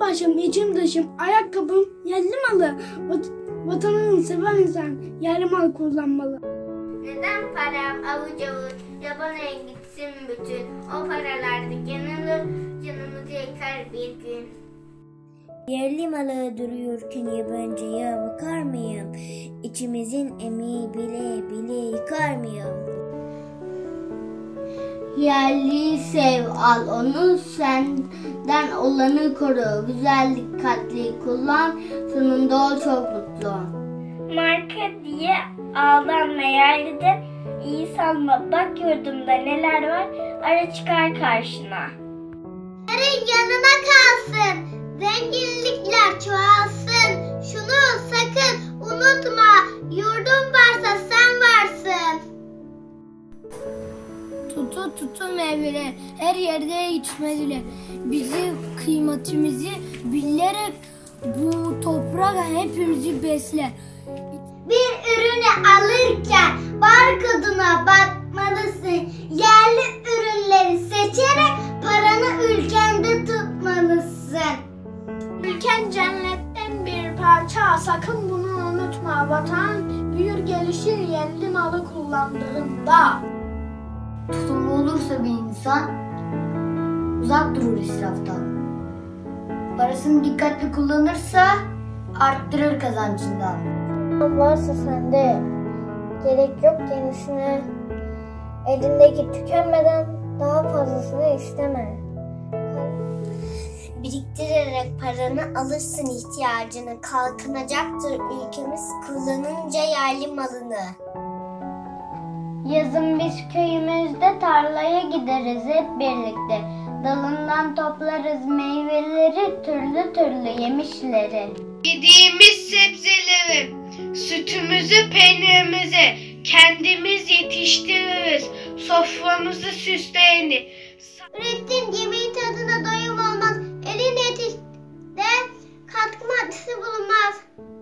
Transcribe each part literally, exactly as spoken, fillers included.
başım, içim dışım, ayakkabım yerli malı. Vat vatanını seven insan yerli mal kullanmalı. Neden param avuç avuç yabana gitsin bütün? O paralarda yanılır, canımızı yakar bir gün. Yerli malı duruyorken yabancıya bakar mıyım? İçimizin emeği bile bile yıkar mıyım? Yerliyi sev, al onu, senden olanı koru. Güzel, dikkatli kullan, sonunda ol çok mutlu. Marka diye aldanma, yerlidir iyi sanma. Bak yurdumda neler var, ara çıkar karşına. Yarın yanına kalsın, zenginlikler çoğalsın. Şunu sakın unutma, yurdun varsa sen varsın. Tutu tutun evine, her yerde içmeliler. Bizi kıymetimizi bilerek bu toprak hepimizi besler. Bir ürünü alırken barkoduna bakmalısın. Yerli ürünleri seçerek paranı ülkende tutmalısın. Ülken cennetten bir parça, sakın bunu unutma. Vatan büyür gelişir yerli malı kullandığında. Tutumlu olursa bir insan uzak durur israftan. Parasını dikkatli kullanırsa arttırır kazancından. Varsa sende gerek yok yenisine. Elindeki tükenmeden daha fazlasını isteme. Biriktirerek paranı alırsın ihtiyacını. Kalkınacaktır ülkemiz kullanınca yerli malını. Yazın biz köyümüzde tarlaya gideriz hep birlikte. Dalından toplarız meyveleri, türlü türlü yemişleri. Yediğimiz sebzeleri, sütümüzü, peynirimizi kendimiz yetiştiririz. Soframızı süsleyeni. Ürettiğin yemeğin tadına doyum olmaz. Elin yetişte katkı maddesi bulunmaz.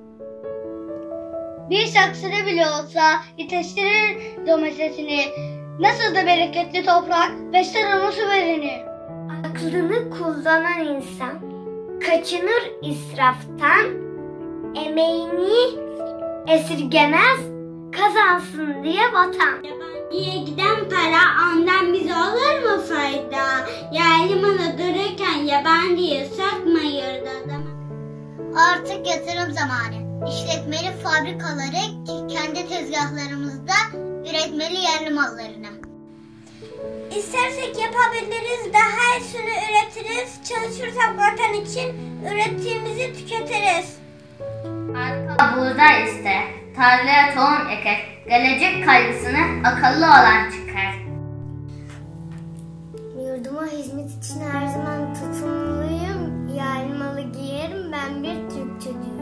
Bir saksıda bile olsa yetiştirir domatesini. Nasıl da bereketli toprak besler onu su verini. Aklını kullanan insan kaçınır israftan, emeğini esirgemez, kazansın diye vatan. Yabancıya giden para ondan bize olur mu fayda? Yerli malı dururken yabancıyı sokma yurda. Artık yatırım zamanı. İşletmeli fabrikaları kendi tezgahlarımızda üretmeli yerli mallarını. İstersek yapabiliriz, daha iyisini üretiriz. Çalışırsak vatan için ürettiğimizi tüketiriz. Arpa buğday iste, tarlaya tohum eker. Gelecek kaygısını akıllı olan çıkar. Yurduma hizmet için her zaman tutumluyum. Yerli malı giyerim, ben bir Türk çocuğuyum.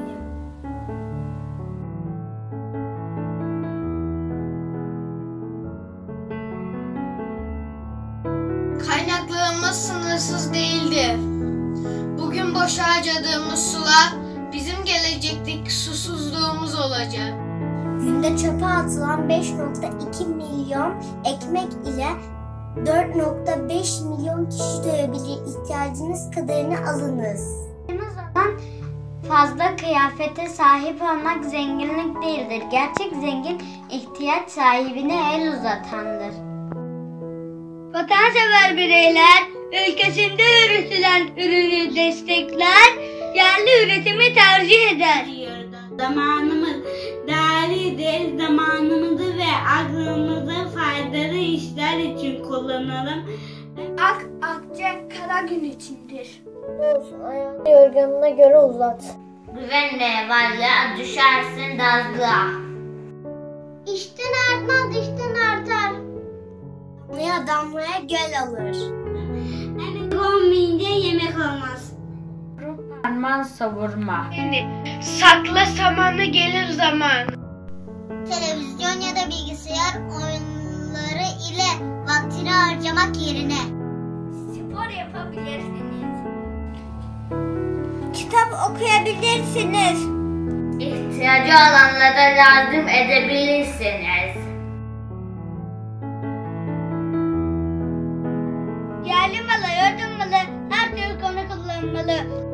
Kaynaklarımız sınırsız değildir. Bugün boşa harcadığımız sular bizim gelecekteki susuzluğumuz olacak. Günde çöpe atılan beş nokta iki milyon ekmek ile dört nokta beş milyon kişi doyabilir. İhtiyacınız kadarını alınız. Zaman fazla kıyafete sahip olmak zenginlik değildir. Gerçek zengin ihtiyaç sahibine el uzatandır. Vatansever bireyler ülkesinde üretilen ürünü destekler, yerli üretimi tercih eder. Zamanımız değerlidir, zamanımızı ve aklımızı faydalı işler için kullanalım. Ak akça kara gün içindir. Olsun, ayağını yorganına göre uzat. Güvenle varlığa düşersin dazlığa. İşten artmaz, işten artar. Damlaya damlaya göl alır. Emek olmayınca yemek olmaz. Parmağın savurma. Yani sakla samanı gelir zaman. Televizyon ya da bilgisayar oyunları ile vaktini harcamak yerine spor yapabilirsiniz. Kitap okuyabilirsiniz. İhtiyacı olanlara yardım edebilirsiniz. Yerli malı, yurdum malı, her türlü konu kullanılmalı.